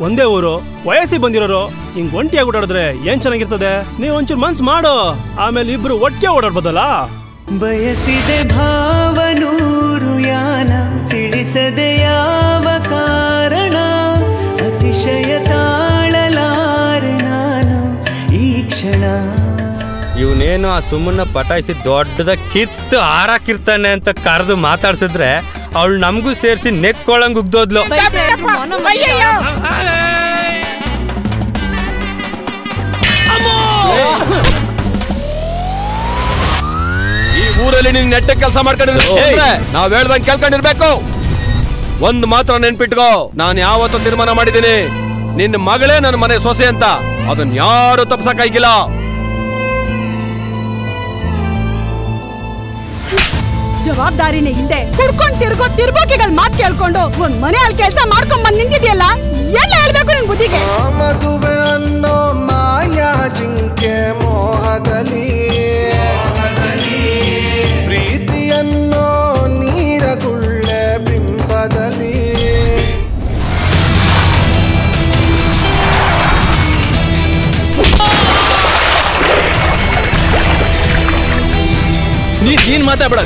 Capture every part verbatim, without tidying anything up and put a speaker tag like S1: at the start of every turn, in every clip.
S1: ಒಂದೇ ಊರು, ವಯಸ್ಸಿಗೆ ಬಂದಿರೋರು ಹಿಂಗ್ ಒಂಟಿಯಾಗಿ ಓಡಾಡಿದ್ರೆ ಏನ್ ಚೆನ್ನಾಗಿರ್ತದೆ? ನೀವ್ ಒಂಚೂರು ಮನ್ಸ್ ಮಾಡು, ಆಮೇಲೆ ಇಬ್ರು ಒಟ್ಟಿಗೆ ಓಡಾಡ್ಬೋದಲ್ಲ.
S2: ಬಯಸಿದೆ ಭಾವನೂರು ಯಾನ, ತಿಳಿಸದೆ ಯಾವ ಕಾರಣ, ಅತಿಶಯ ತಾಳಲಾರೆ ನಾನು ಈ ಕ್ಷಣ.
S3: ಇವನೇನು ಆ ಸುಮ್ಮನ ಪಟಾಯಿಸಿ ದೊಡ್ಡದ ಕಿತ್ತು ಹಾರಾಕಿರ್ತಾನೆ ಅಂತ ಕರೆದು ಮಾತಾಡ್ಸಿದ್ರೆ ಅವಳು ನಮಗೂ ಸೇರಿಸಿ ನೆಕ್ಕೊಳಂಗ್ ಉಗ್ದೋದ್ಲು.
S4: ಈ ಊರಲ್ಲಿ ನೀನ್ ನೆಟ್ಟ ಕೆಲಸ ಮಾಡ್ಕೊಂಡಿದ್ರೆ ನಾವ್ ಹೇಳ್ದಂಗ್ ಕೇಳ್ಕೊಂಡಿರ್ಬೇಕು. ಒಂದ್ ಮಾತ್ರ ನೆನ್ಪಿಟ್ಕೋ, ನಾನು ಯಾವತ್ತೂ ತೀರ್ಮಾನ ಮಾಡಿದ್ದೀನಿ, ನಿನ್ನ ಮಗಳೇ ನನ್ನ ಮನೆ ಸೊಸೆ ಅಂತ. ಅದನ್ನ ಯಾರು ತಪ್ಸಕ್ಕಾಗಿಲ್ಲ.
S5: ಜವಾಬ್ದಾರಿನೇ ಹಿಂದೆ ಕುಡ್ಕೊಂಡ್ ತಿರ್ಗೋ ತಿರ್ಬೋಕಿಗಳ ಮಾತು ಕೇಳ್ಕೊಂಡು ಒಂದ್ ಮನೆ ಅಲ್ಲಿ ಕೆಲಸ ಮಾಡ್ಕೊಂಡ್ ಬಂದ್ ನಿಂತಿದ್ಯಲ್ಲ, ಎಲ್ಲ ಹೇಳ್ಬೇಕು ನಿನ್ ಬುದ್ಧಿಗೆ.
S2: ಮದುವೆ ಅನ್ನೋ ಮಾಯಾ ಜಿಂಕೆ ಮೋಹಗಲಿ, ಪ್ರೀತಿಯನ್ನೋ ನೀರಗುಳ್ಳೆ ಬಿಂಬದಲ್ಲಿ.
S4: ನೀನ್ ಮಾತಾಡ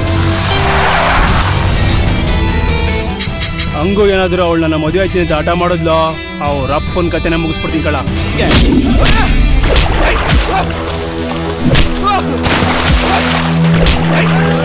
S1: ಹಂಗೂ ಏನಾದ್ರು ಅವಳು ನನ್ನ ಮದುವೆ ಆಯ್ತೀನಿ ಅಂತ ಆಟ ಮಾಡೋದ್ಲೋ, ಅವ್ರ ಅಪ್ಪನ ಕತೆನ ಮುಗಿಸ್ಬಿಡ್ತೀನಿ ಕಳ.